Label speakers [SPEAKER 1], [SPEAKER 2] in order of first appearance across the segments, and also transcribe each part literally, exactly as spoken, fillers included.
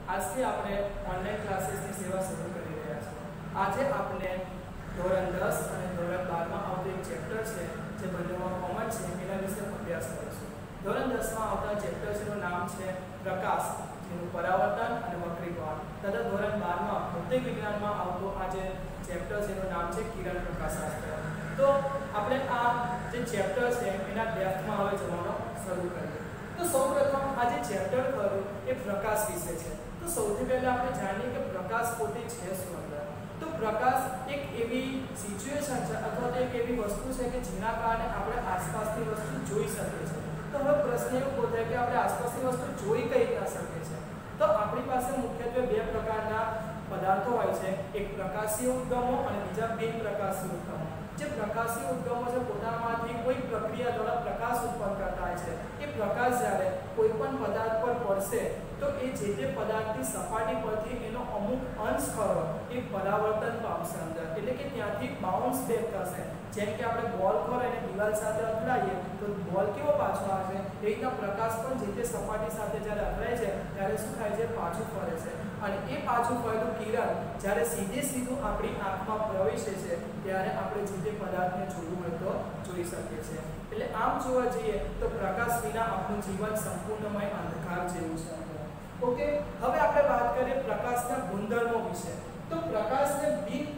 [SPEAKER 1] આજથી આપણે ઓનલાઈન ક્લાસીસની સેવા શરૂ કરી રહ્યા છીએ। આજે આપણે ધોરણ દસ અને ધોરણ બાર માં આવતું એક ચેપ્ટર છે જે બંનેમાં કોમન છે એના વિશે અભ્યાસ કરીશું। ધોરણ દસ માં આવતા ચેપ્ટર નું નામ છે પ્રકાશ, જેનું પરાવર્તન અને વક્રીકરણ, તથા ધોરણ બાર માં ભૌતિક વિજ્ઞાનમાં આવતું આ જે ચેપ્ટર છે એનું નામ છે કિરણ પ્રકાશશાસ્ત્ર। તો આપણે આ જે ચેપ્ટર છે એના ડેપ્થમાં હવે જવાનો શરૂ કરીએ। તો સૌપ્રથમ આ જે ચેપ્ટર ખરું એ પ્રકાશ વિશે છે। તો સૌથી પહેલા આપણે જાણીએ કે પ્રકાશ પોતે છે શું। તો પ્રકાશ એક એવી સિચ્યુએશન છે અથવા તો એક એવી વસ્તુ છે કે જેના કારણે આપણે આસપાસની વસ્તુ જોઈ શકીએ છીએ। તો હવે પ્રશ્ન એવો પૂછાય કે આપણે આસપાસની વસ્તુ જોઈ કઈ રીતના શકીએ છીએ। તો આપણી પાસે મુખ્યત્વે બે પ્રકારના પદાર્થો હોય છે, એક પ્રકાશીય ઉદ્ગમો અને બીજા બિન પ્રકાશીય ઉદ્ગમો। જે પ્રકાશીય ઉદ્ગમો છે પોતામાંથી કોઈ પ્રક્રિયા દ્વારા પ્રકાશ ઉત્પન્ન કરતા હોય છે। એ પ્રકાશ જ્યારે કોઈ પણ પદાર્થ પર પડશે તો એ જે તે પદાર્થની સપાટી પરથી એનો અમુક અંશ ખરો એ પરાવર્તન પામશે અંદર, એટલે કે ત્યાંથી બાઉન્સ બેક થશે। જેમ કે આપણે બોલ ખરો એને દિવાલ સાથે અથડાઈએ તો બોલ કેવો પાછો આવે છે, એ રીતના પ્રકાશ પણ જે તે સપાટી સાથે જ્યારે અથડાય છે ત્યારે શું થાય છે, પાછું ફરે છે। અને એ પાછું ફરેલું કિરણ જ્યારે સીધે સીધું આપણી આંખમાં પ્રવેશે છે ત્યારે આપણે જે તે પદાર્થને જોવું હોય તો જોઈ શકીએ છીએ। એટલે આમ જોવા જઈએ તો પ્રકાશ વિના આપણું જીવન સંપૂર્ણમય અંધકાર જેવું છે। ઓકે, હવે આપણે વાત કરીએ પ્રકાશના ગુણધર્મો વિશે। તો પ્રકાશને બિન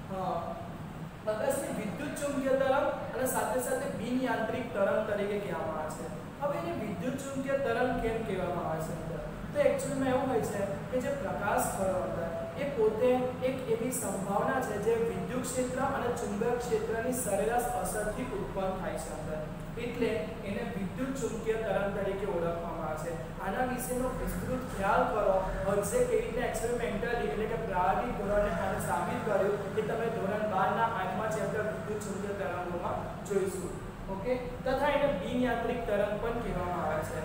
[SPEAKER 1] પ્રકાશને વિદ્યુત ચુંબકીય તરંગ અને સાથે સાથે બિન યાંત્રિક તરંગ તરીકે કહેવામાં આવે છે। હવે એને વિદ્યુત ચુંબકીય તરંગ કેમ કહેવામાં આવે છે? તો એકચ્યુઅલીમાં એવું હોય છે કે જે પ્રકાશ ખરો અંદર એ પોતે એક એવી સંભાવના છે જે વિદ્યુત ક્ષેત્ર અને ચુંબક ક્ષેત્રની સરેરાશ અસરથી ઉત્પન્ન થાય છે અંદર, એટલે એને વિદ્યુત ચુંબકીય તરંગ તરીકે ઓળખવામાં આવે છે। આના વિશેનો વિસ્તૃત ખ્યાલ કરો હર્ઝે કેવી રીતે એક્સપેરિમેન્ટલી એટલે કે પ્રાયોગિક ધોરણે આને સાબિત કર્યું કે તમે ધોરણ બાર ના આઠમા ચેપ્ટર વિદ્યુત ચુંબકીય તરંગોમાં જોઈશું। ઓકે, તથા એને બિન યાંત્રિક તરંગ પણ કહેવામાં આવે છે।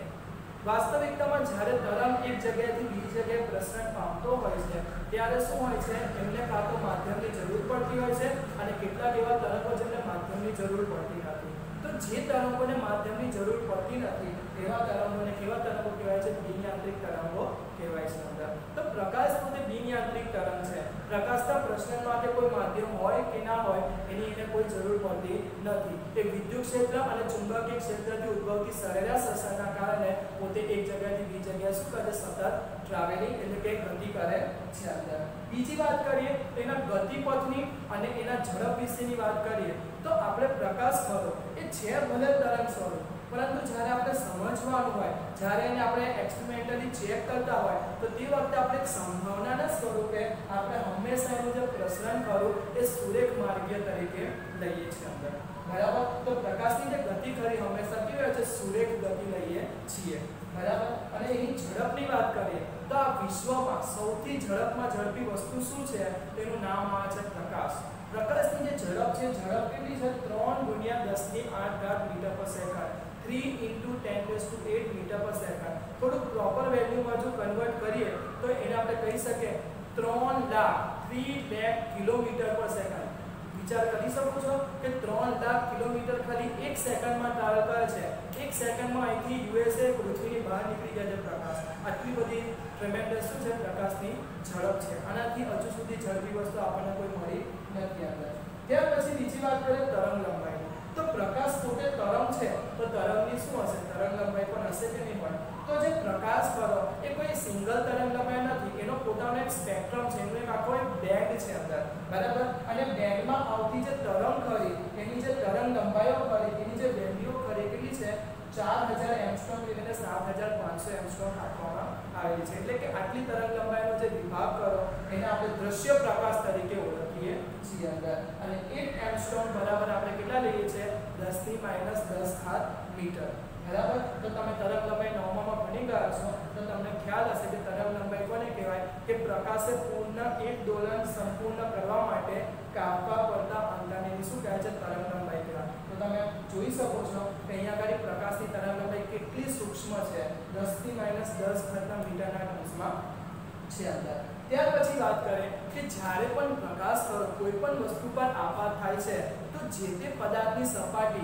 [SPEAKER 1] વાસ્તવિકતામાં જ્યારે તરંગ એક જગ્યાએથી બીજી જગ્યાએ પ્રસરણ પામતો હોય છે ત્યારે શું હોય છે, એમને કાં તો માધ્યમની જરૂર પડતી હોય છે અને કેટલાક એવા તરંગો જેમને માધ્યમની જરૂર પડતી નથી। તો જે તરંગોને માધ્યમની જરૂર પડતી નથી એવા તરંગોને કેવા તરંગો કહેવાય છે, બિન યાંત્રિક તરંગો કહેવાય છે અંદર। તો પ્રકાશ પોતે બિન યાંત્રિક તરંગ છે। પ્રકાશના પ્રસરણ માટે કોઈ માધ્યમ હોય કે ના હોય એની એને કોઈ જરૂર પડતી નથી। એ વિદ્યુત ક્ષેત્ર અને ચુંબકીય ક્ષેત્રથી ઉદ્ભવતી સરેરાશ અસરના કારણે પોતે એક જગ્યાએથી બીજી જગ્યાએ શું કરે, સતત ટ્રાવેલિંગ એટલે કે ગતિ કરે છે અંદર। બીજી વાત કરીએ તો એના ગતિપથની અને એના ઝડપ વિશેની વાત કરીએ તો આપણે પ્રકાશ ખરો એ છે ભલે તરંગ સ્વરૂપ, પરંતુ જ્યારે આપણે સમજવાનું હોય, જ્યારે એને આપણે એક્સપેરિમેન્ટલી ચેક કરતા હોય તો તે વખતે આપણે એક સંભાવનાના સ્વરૂપે આપણે હંમેશા એનું જે પ્રસરણ ખરું એ સુરેખ માર્ગીય તરીકે લઈએ છીએ અંદર, બરાબર। તો પ્રકાશની જે ગતિ ખરી હંમેશા કેવી હોય છે, સુરેખ ગતિ લઈએ છીએ, બરાબર। અને એની ઝડપની વાત કરીએ તો આ વિશ્વમાં સૌથી ઝડપમાં ઝડપી વસ્તુ શું છે, તેનું નામ આવે છે પ્રકાશ। પ્રકાશની જે ઝડપ છે, ઝડપ કેટલી છે, ત્રણ ગુણ્યા દસ ની આઠ ઘાત metre per second, three into ten raise to eight metre per second. થોડું પ્રોપર વેલ્યુમાં જો કન્વર્ટ કરીએ તો એને આપણે કહી શકીએ ત્રણ lakh three lakh kilometre per second. વિચાર કરી શકો છો કે ત્રણ લાખ કિલોમીટર ખાલી એક સેકન્ડમાં ટ્રાવેલ કરે છે। એક સેકન્ડમાં અહીંથી યુએસએ પૃથ્વીની બહાર નીકળી જાય છે પ્રકાશ। આટલી બધી ટ્રેમેન્ડસ શું છે, પ્રકાશની ઝડપ છે। આનાથી હજુ સુધી ઝડપી વસ્તુ આપણને કોઈ મળી નથી અંદર। ત્યાર પછી બીજી વાત કરીએ તરંગ લંબાઈ। તો પ્રકાશ પોતે તરંગ છે તો તરંગની શું હશે, તરંગ લંબાઈ પણ હશે કે નહીં હોય? તો જે પ્રકાશ ખરો એ કોઈ સિંગલ તરંગ લંબાઈ નથી, એનો પોતાનો એક સ્પેક્ટ્રમ છે, એનો એક આખો એક બેન્ડ છે અંદર, બરાબર। અને બેન્ડમાં આવતી જે તરંગ ખરી એની જે તરંગ લંબાઈઓ ખરી એની જે વેલ્યુ ખરી કેટલી છે, ચાર હજાર એંગસ્ટ્રોમ એટલે સાત હજાર પાંચસો એંગસ્ટ્રોમ આપવામાં આવેલી છે। એટલે કે આટલી તરંગ લંબાઈનો જે વિભાગ કરો એને આપણે દ્રશ્ય પ્રકાશ તરીકે ઓળખીએ છીએ અંદર। અને એક એંગસ્ટ્રોમ બરાબર આપણે કેટલા લઈએ છીએ, દસ ની માઈનસ દસ ઘાત મીટર, બરાબર। તો તમે તરંગ લંબાઈ નવમામાં ભણી ગયા છો તો તમને ખ્યાલ હશે કે તરંગ લંબાઈ કોને કહેવાય, કે પ્રકાશે પૂર્ણ એક દોલન સંપૂર્ણ કરવા માટે કાપવા પડતા અંતરની શું કહે છે, તરંગ લંબાઈ કહેવાય। તો તમે જોઈ શકો છો કે અહીંયા આગળ પ્રકાશની તરંગ લંબાઈ કેટલી સૂક્ષ્મ છે, દસ ની માઈનસ દસ ઘાતના મીટરના ટર્મ્સમાં છે અંદર। ત્યાર પછી વાત કરીએ કે જ્યારે પણ પ્રકાશ ખરો કોઈ પણ વસ્તુ પર આપાત થાય છે તો જે તે પદાર્થની સપાટી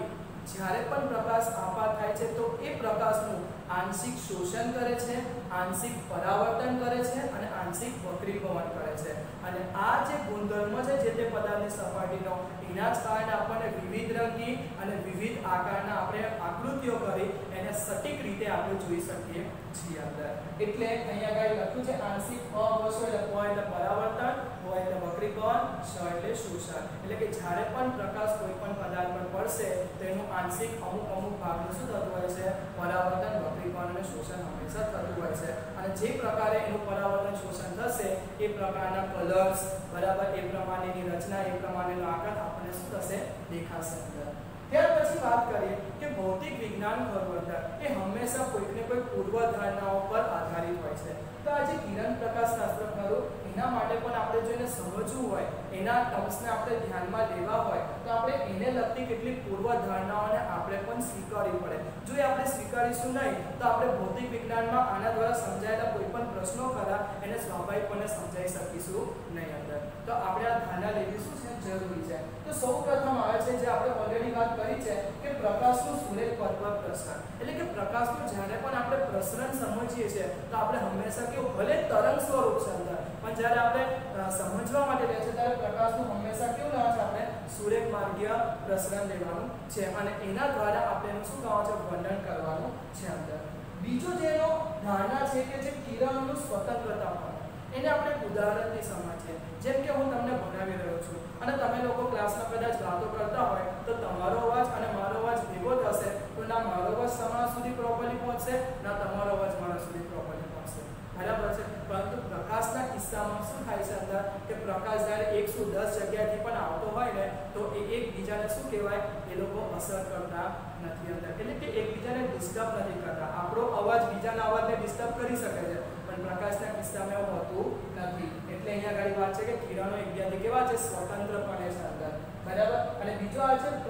[SPEAKER 1] જ્યારે પણ પ્રકાશ આપાત થાય છે તો એ પ્રકાશનું આંશિક શોષણ કરે છે, આંશિક પરાવર્તન કરે છે અને આંશિક વક્રીભવન કરે છે અને આ જે ગુણધર્મ છે જે તે પદાર્થની સપાટીનો એના જ કારણે આપણને વિવિધ રંગી અને વિવિધ આકારના આપણે આકૃતિઓ કરી એને સટીક રીતે આપણે જોઈ શકીએ છીએ અંદર. એટલે અહીંયા આગળ લખ્યું છે આંશિક અ વસો એટલે પ એટલે પરાવર્તન, વ એટલે વક્રીભવન, શ એટલે શોષણ. એટલે કે જ્યારે પણ પ્રકાશ કોઈ પણ પદાર્થ પર પડશે તેનું આંશિક અમુક અમુક ભાગનું શું થતું હોય છે પરાવર્તન, વક્રીભવન અને શોષણ હંમેશા થતું હોય છે અને જે પ્રકારે એનું પરાવર્તન શોષણ થશે એ પ્રકારના કલર્સ બરાબર એ પ્રમાણેની રચના એ પ્રમાણેનો આકાર આપણને શું થશે દેખાશે અંદર. ત્યાર પછી વાત કરીએ કે ભૌતિક વિજ્ઞાન ખરું એ હંમેશા કોઈક ને કોઈ પૂર્વધારણાઓ પર આધારિત હોય છે. તો આજે કિરણ પ્રકાશ શાસ્ત્ર ખરું એના માટે પણ આપણે જો એને સમજવું હોય એના ટર્મ્સને આપણે ધ્યાનમાં લેવા હોય તો આપણે એને લગતી કેટલીક પૂર્વધારણાઓને આપણે પણ સ્વીકારવી પડે. જો એ આપણે સ્વીકારીશું નહીં તો આપણે ભૌતિક વિજ્ઞાનમાં આના દ્વારા સમજાયેલા કોઈ પણ પ્રશ્નો ખરા એને સ્વાભાવિકપણે સમજાવી શકીશું નહીં અંદર. તો આપણે આ ધારણા લેવી શું છે જરૂરી છે. તો સૌપ્રથમ આવે છે જે આપણે ઓલરેડી વાત કરી છે કે પ્રકાશનું સુરેખ પથ પર પ્રસરણ. એટલે કે પ્રકાશનું જ્યારે પણ આપણે પ્રસરણ સમજીએ છીએ તો આપણે હંમેશા કેવું ભલે તરંગ સ્વરૂપ છે અંદર પણ જ્યારે આપણે સમજવા માટે લે છે ત્યારે પ્રકાશનું હંમેશા કેવું લેવાનું છે આપણે સુરેખ માર્ગીય પ્રસરણ લેવાનું છે અને એના દ્વારા આપણે એનું શું કરવાનું છે વર્ણન કરવાનું છે અંદર. બીજો જેનો ધારણા છે કે જે કિરણનું સ્વતંત્રતા પણ એને આપણે ઉદાહરણથી સમજીએ. જેમ કે હું તમને ભણાવી રહ્યો છું અને તમે લોકો ક્લાસમાં કદાચ વાતો કરતા હોય તો તમારો અવાજ અને મારો અવાજ ભેગો થશે તો ના મારો અવાજ તમારા સુધી પ્રોપરલી પહોંચશે ના તમારો અવાજ મારા સુધી પ્રોપરલી પહોંચશે. બરાબર છે. પરંતુ પ્રકાશના કિસ્સામાં શું થાય છે અંદર કે પ્રકાશ જ્યારે એકસો દસ જગ્યાથી પણ આવતો હોય ને તો એ એકબીજાને શું કહેવાય એ લોકો અસર કરતા નથી અંદર. એટલે કે એકબીજાને ડિસ્ટર્બ નથી કરતા. આપણો અવાજ બીજાના અવાજને ડિસ્ટર્બ કરી શકે છે પણ પ્રકાશના કિસ્સામાં એવું હોતું નથી. એટલે અહીંયા આગળ વાત છે કે કિરણો એકબીજાથી કેવા છે સ્વતંત્રપણે છે અંદર. બરાબર. અને બીજો આ છે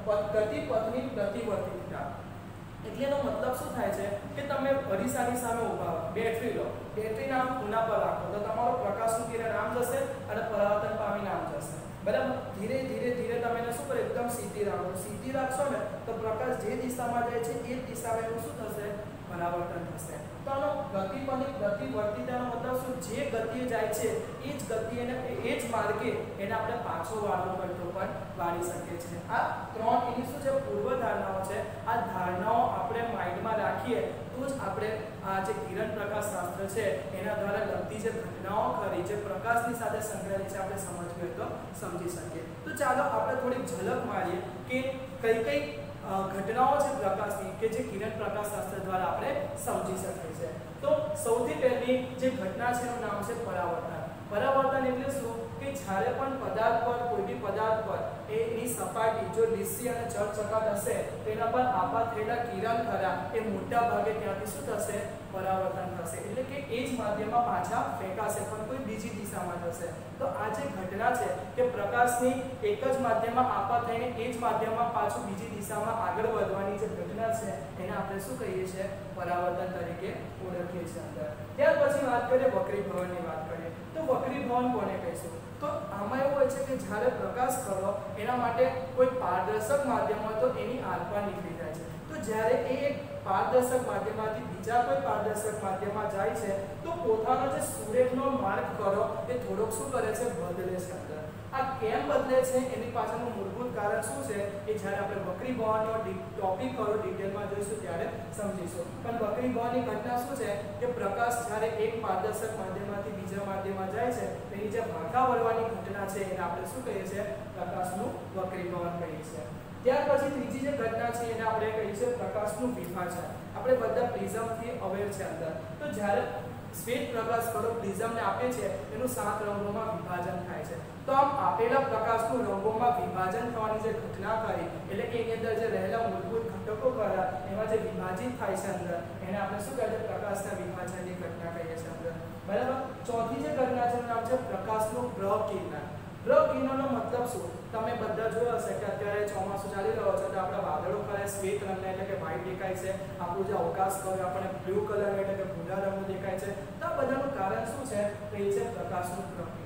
[SPEAKER 1] ગતિપથની પ્રતિવર્તિતતા. એટલે એનો મતલબ શું થાય છે કે તમે અરીસાની સામે ઊભા હો, બેટરી લો, બેટરીના આમ ખૂણા પર રાખો તો તમારો પ્રકાશનું કિરણ આમ જશે અને પરાવર્તન પામીને આમ જશે. બરાબર. ધીરે ધીરે ધીરે તમે એને શું કરો એકદમ સીધી રાખો. સીધી રાખશો ને તો પ્રકાશ જે દિશામાં જાય છે એ જ દિશામાં એનું શું થશે પરાવર્તન થશે. તો આનો ગતિપથની પ્રતિવર્તિતાનો મતલબ શું જે ગતિએ જાય છે એ જ ગતિ એને એ જ માર્ગે એને આપણે પાછો વાળો કરતો પણ વાળી શકીએ છીએ. આ ત્રણ એની શું છે પૂર્વ ધારણાઓ છે. આ ધારણાઓ આપણે માઇન્ડમાં રાખીએ તો જ આપણે આ જે કિરણ પ્રકાશ શાસ્ત્ર છે એના દ્વારા લગતી જે ઘટનાઓ ખરી જે પ્રકાશની સાથે સંકળાયેલી છે આપણે સમજવી હોય તો સમજી શકીએ. તો ચાલો આપણે થોડીક ઝલક મારીએ કે કઈ કઈ ઘટનાઓ છે પ્રકાશની કે જે કિરણ પ્રકાશ શાસ્ત્ર દ્વારા આપણે સમજી શકીએ છીએ. તો સૌથી પહેલી જે ઘટના છે એનું નામ છે પરાવર્તન. પરાવર્તન એટલે શું કે જ્યારે પણ પદાર્થ પર કોઈ બી પદાર્થ પર એની સપાટી જો લીસી અને ચળચળાટ હશે તેના પર આપાત થયેલા કિરણ ખરા એ મોટા ભાગે ત્યાંથી શું થશે પરાવર્તન થશે. એટલે કે એ જ માધ્યમમાં પાછા ફેંકાશે પણ કોઈ બીજી દિશામાં જશે. તો આ જે ઘટના છે કે પ્રકાશની એક જ માધ્યમમાં આપાત થઈને એ જ માધ્યમમાં પાછું બીજી દિશામાં આગળ વધવાની જે ઘટના છે એને આપણે શું કહીએ છીએ પરાવર્તન તરીકે ઓળખીએ છીએ અંદર. ત્યાર પછી વાત કરીએ વક્રીભવનની વાત કરીએ તો વક્રીભવન કોને કહીશું. તો આમાં એવું હોય છે કે જ્યારે પ્રકાશ ખરો એના માટે કોઈ પારદર્શક માધ્યમ હોય તો એની આરપાર નીકળી જાય છે. તો જ્યારે એ એક પારદર્શક માધ્યમમાંથી બીજા કોઈ પારદર્શક માધ્યમમાં જાય છે તો પોતાનો જે સુરેખનો માર્ગ ખરો એ થોડોક શું કરે છે બદલે છે અંદર. આ કેમ બદલે છે એની પાછળનું મૂળભૂત કારણ શું છે એ જ્યારે આપણે વક્રીભવનનો ટોપિક કરો ડિટેલમાં જોઈશું ત્યારે સમજીશું. પણ વક્રીભવનની ઘટના શું છે કે પ્રકાશ જ્યારે એક પારદર્શક માધ્યમમાંથી બીજા માધ્યમમાં જાય છે તેની જે ભાગા વળવાની ઘટના છે એને આપણે શું કહીએ છીએ પ્રકાશનું વક્રીભવન કહીએ છીએ. ત્યાર પછી ત્રીજી જે ઘટના છે એને આપણે કહીએ છીએ પ્રકાશનું વિભાજન. આપણે બધા પ્રિઝમથી અવેર છે અંદર. તો જ્યારે શ્વેત પ્રકાશ કરો પ્રિઝમને આપે છે એનું સાત રંગોમાં વિભાજન થાય છે. તો આમ આપેલા પ્રકાશનું રંગોમાં વિભાજન થવાની જે ઘટના કરી એટલે કે એની અંદર જે રહેલા મૂળભૂત ઘટકો ખરા એમાં જે વિભાજિત થાય છે અંદર એને આપણે શું કહીએ છીએ પ્રકાશના વિભાજનની ઘટના કહીએ છીએ અંદર. બરાબર. ચોથી જે ઘટના છે એનું નામ છે પ્રકાશનું પ્રકિરણ. પ્રકિરણનો મતલબ શું તમે બધા જોયો હશે કે અત્યારે ચોમાસું ચાલી રહ્યો છે તો આપણા વાદળો ખરા શ્વેત રંગના એટલે કે વ્હાઈટ દેખાય છે. આપણું જે અવકાશ કર્યો આપણને બ્લુ કલર એટલે કે ભૂરા રંગનું દેખાય છે. તો આ બધાનું કારણ શું છે તો એ છે પ્રકાશનું પ્રકિરણ.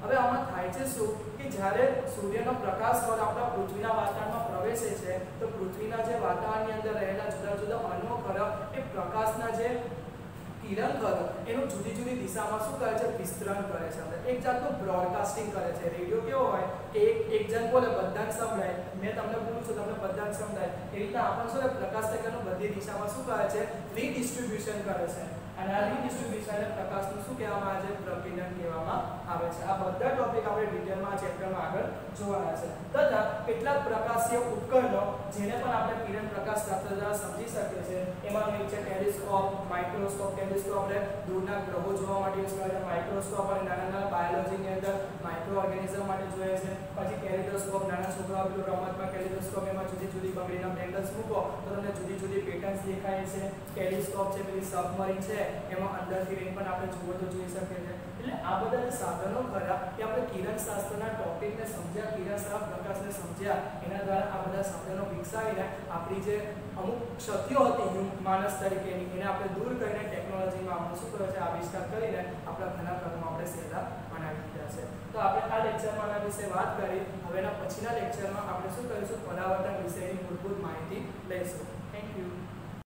[SPEAKER 1] હવે આમાં થાય છે શું કે જ્યારે સૂર્યનો પ્રકાશ કણ આપણા પૃથ્વીના વાતાવરણમાં પ્રવેશે છે તો પૃથ્વીના જે વાતાવરણની અંદર રહેલા જુદા જુદા અણુઓ ખરા એ પ્રકાશના જે કિરણ ખરો એનું જુદી જુદી દિશામાં શું કરે છે વિસ્તરણ કરે છે અંદર એક જાતનું બ્રોડકાસ્ટિંગ કરે છે રેડિયો કેવો હોય કે એક એક જણ બોલે બધાને સંભળાય મેં તમને બોલું છું તમને બધાને સંભળાય એ રીતના આપણને શું પ્રકાશ તરંગનું બધી દિશામાં શું કરે છે રીડિસ્ટ્રીબ્યુશન કરે છે અને આ રીડિસ્ટ્રીબ્યુશન પ્રકાશનું શું કહેવામાં આવે છે પ્રકીર્ણન કહેવામાં આવે છે આ બધા ટોપિક આપણે ડિટેલમાં આ ચેપ્ટરમાં આગળ જોવાના છે તથા કેટલાક પ્રકાશીય ઉપકરણો જેને પણ આપણે કિરણ પ્રકાશ શાસ્ત્ર દ્વારા સમજી શકીએ છીએ એમાં એક છે ટેલિસ્કોપ માઇક્રોસ્કોપ ટેલિસ્કોપ આપણે દૂરના ગ્રહો જોવા માટે યુઝ કરે છે માઇક્રોસ્કોપ અને નાના નાના બાયોલોજીની અંદર માઇક્રો ઓર્ગેનિઝમ માટે જોઈએ છે પછી કેલિડોસ્કોપ નાના છોકરાઓ પેલું રમતમાં કેલિડોસ્કોપ એમાં જુદી જુદી બંગડીના બેન્ડલ્સ મૂકો તો તમને જુદી જુદી પેટર્ન્સ દેખાય છે ટેલિસ્કોપ છે પેલી સબમરીન છે એમાં અંદરથી રેન પણ આપણે જુઓ તો જોઈ શકીએ છીએ એટલે આ બધા જે સાધનો ખરા એ આપણે કિરણ શાસ્ત્રના ટોપિકને સમજ્યા કિરણ શાસ્ત્ર પ્રકાશને સમજ્યા એના દ્વારા આ બધા સાધનો વિકસાવીને આપણી જે અમુક ક્ષતિઓ હતી માણસ તરીકેની એને આપણે દૂર કરીને ટેકનોલોજીમાં આપણે શું કર્યો છે આવિષ્કાર કરીને આપણા ઘણા કામો આપણે સહેલા બનાવી દીધા છે તો આપણે આ લેક્ચરમાં આના વિશે વાત કરી હવેના પછીના લેક્ચરમાં આપણે શું કરીશું પરાવર્તન વિશેની મૂળભૂત માહિતી લઈશું થેન્ક યુ